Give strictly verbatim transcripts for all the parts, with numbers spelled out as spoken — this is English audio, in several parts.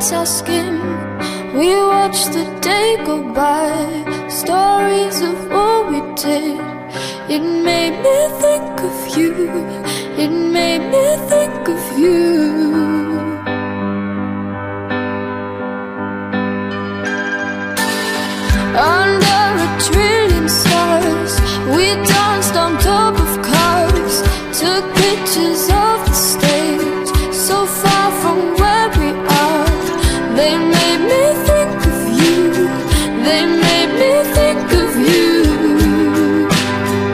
lights our skin. We watch the day go by, stories of what we did. It made me think of you, it made me think of you. Under a trillion stars, we danced on top of cars, took pictures of the stage, so far from where we are. They made me think of you, they made me think of you.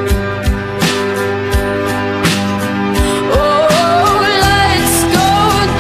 Oh, lights go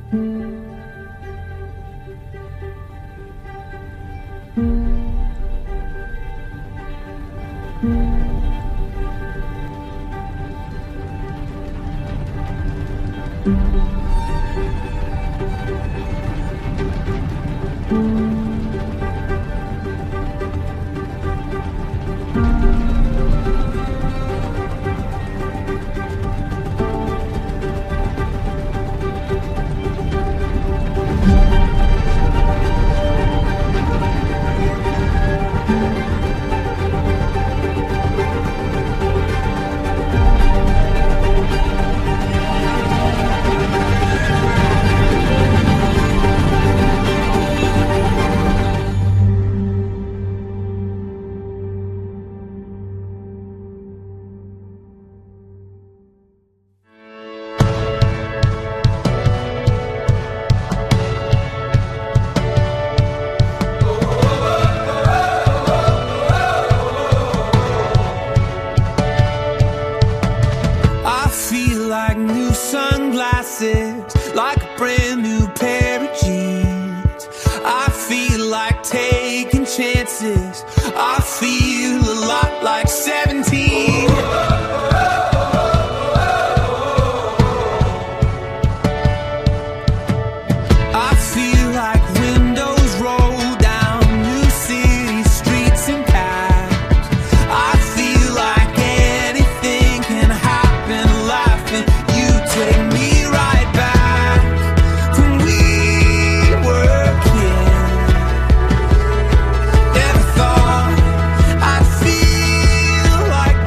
Like a brand new pair of jeans. I feel like taking chances. I feel a lot like seventeen. I feel like windows roll down new city streets and cabs. I feel like anything can happen, laughing. You take me right back when we were kids. Never thought I'd feel like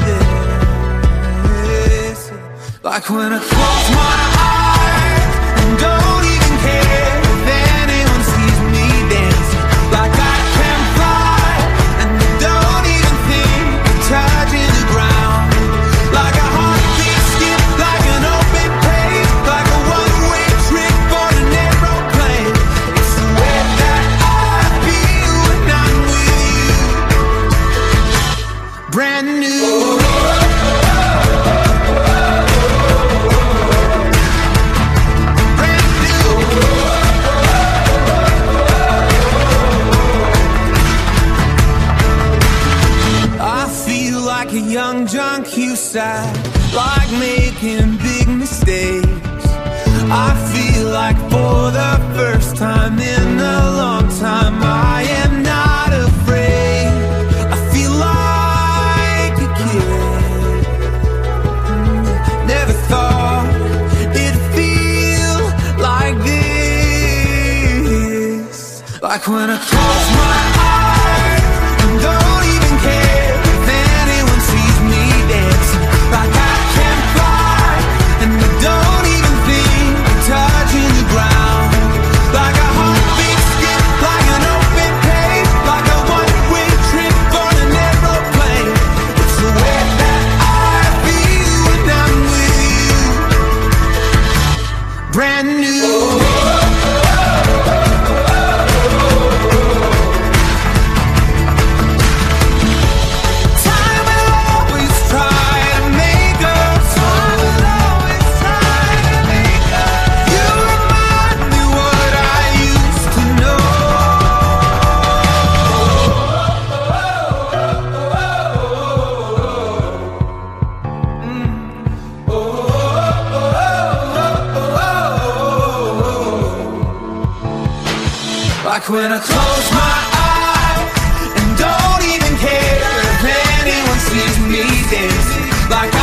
this. Like when I close my eyes and don't even care if anyone sees me dancing. Like I can fly and I don't even think of touching the ground. Like a heartbeat skip, like an open page, like a one-way trip on an aeroplane. It's the way that I feel when I'm with you. Brand new. Like a young John Cusack, like making big mistakes. I feel like for the first time in a long time I am not afraid. I feel like a kid. Never thought it'd feel like this. Like when I close my eyes and don't even care if anyone sees me dancing. Like I can fly and I don't even think of touching the ground. Like a heartbeat skip, like an open page, like a one-way trip on an aeroplane. It's the way that I feel when I'm with you. Brand new. Like when I close my eyes and don't even care if anyone sees me dancing. Like